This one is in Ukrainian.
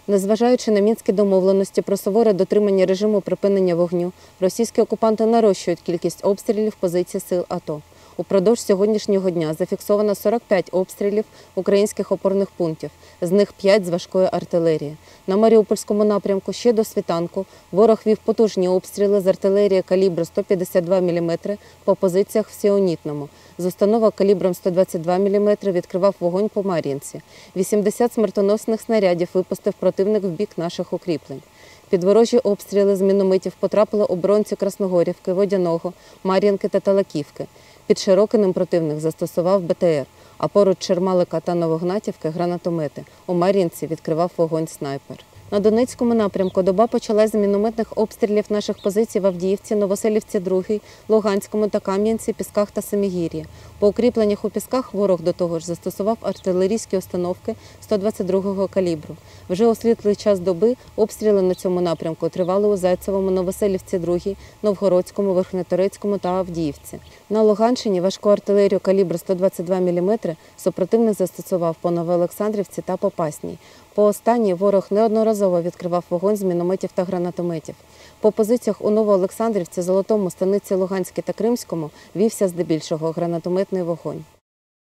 Незважаючи на мінські домовленості про суворе дотримання режиму припинення вогню, російські окупанти нарощують кількість обстрілів позицій сил АТО. Упродовж сьогоднішнього дня зафіксовано 45 обстрілів українських опорних пунктів, з них 5 з важкої артилерії. На Маріупольському напрямку ще до світанку ворог вів потужні обстріли з артилерії калібру 152 мм по позиціях в Сіонітному. З установок калібром 122 мм відкривав вогонь по Мар'їнці. 80 смертоносних снарядів випустив противник в бік наших укріплень. Під ворожі обстріли з мінометів потрапили оборонці Красногорівки, Водяного, Мар'їнки та Талаківки. Під Широкиним противник застосував БТР, а поруч Чермалика та Новогнатівки – гранатомети. У Мар'їнці відкривав вогонь снайпер. На Донецькому напрямку доба почалась з мінометних обстрілів наших позицій в Авдіївці, Новоселівці 2, Луганському та Кам'янці, Пісках та Семигір'ї. По укріпленнях у Пісках ворог до того ж застосував артилерійські установки 122-го калібру. Вже у світлий час доби обстріли на цьому напрямку тривали у Зайцевому, Новоселівці 2, Новгородському, Верхньоторецькому та Авдіївці. На Луганщині важку артилерію калібру 122 мм супротивник застосував по Новоолександрівці та Попасній. По останній ворог неодноразово відкривав вогонь з мінометів та гранатометів. По позиціях у Новоолександрівці, Золотому, Станиці Луганській та Кримському вівся здебільшого гранатометний вогонь.